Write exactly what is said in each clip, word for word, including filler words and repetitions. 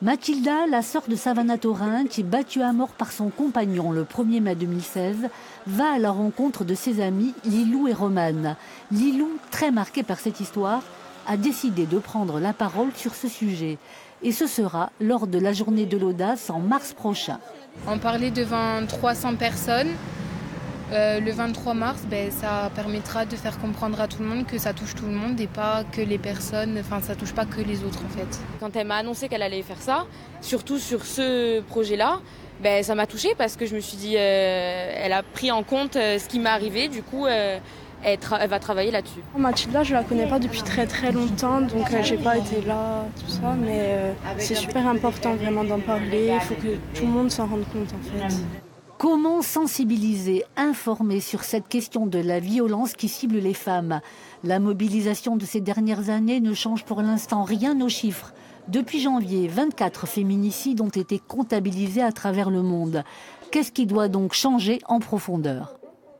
Mathilda, la sœur de Savannah Torin, qui est battue à mort par son compagnon le premier mai deux mille seize, va à la rencontre de ses amis Lilou et Romane. Lilou, très marquée par cette histoire, a décidé de prendre la parole sur ce sujet. Et ce sera lors de la journée de l'audace en mars prochain. En parler devant trois cents personnes, euh, le vingt-trois mars, ben, ça permettra de faire comprendre à tout le monde que ça touche tout le monde et pas que les personnes, enfin ça touche pas que les autres en fait. Quand elle m'a annoncé qu'elle allait faire ça, surtout sur ce projet-là, ben, ça m'a touchée parce que je me suis dit, euh, elle a pris en compte euh, ce qui m'est arrivé, du coup euh, elle, tra- elle va travailler là-dessus. Mathilda, je la connais pas depuis très très longtemps, donc euh, j'ai pas été là, tout ça, mais euh, c'est super important vraiment d'en parler, il faut que tout le monde s'en rende compte en fait. Comment sensibiliser, informer sur cette question de la violence qui cible les femmes? La mobilisation de ces dernières années ne change pour l'instant rien aux chiffres. Depuis janvier, vingt-quatre féminicides ont été comptabilisés à travers le monde. Qu'est-ce qui doit donc changer en profondeur?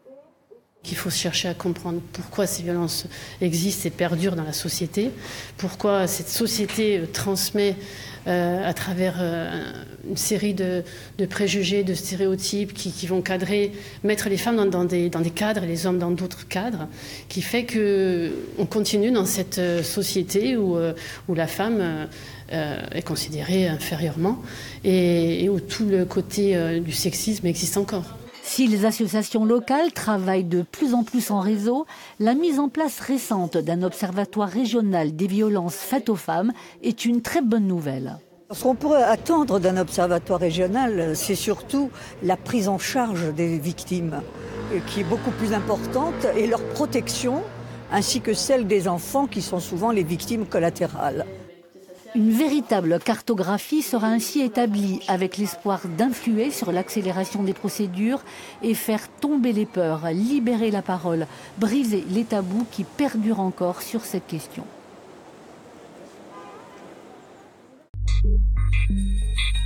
Il faut chercher à comprendre pourquoi ces violences existent et perdurent dans la société, pourquoi cette société transmet euh, à travers euh, une série de, de préjugés, de stéréotypes qui, qui vont cadrer, mettre les femmes dans, dans, des, dans des cadres et les hommes dans d'autres cadres, qui fait qu'on continue dans cette société où, euh, où la femme euh, est considérée inférieurement et, et où tout le côté euh, du sexisme existe encore. Si les associations locales travaillent de plus en plus en réseau, la mise en place récente d'un observatoire régional des violences faites aux femmes est une très bonne nouvelle. Ce qu'on pourrait attendre d'un observatoire régional, c'est surtout la prise en charge des victimes, qui est beaucoup plus importante, et leur protection, ainsi que celle des enfants qui sont souvent les victimes collatérales. Une véritable cartographie sera ainsi établie avec l'espoir d'influer sur l'accélération des procédures et faire tomber les peurs, libérer la parole, briser les tabous qui perdurent encore sur cette question.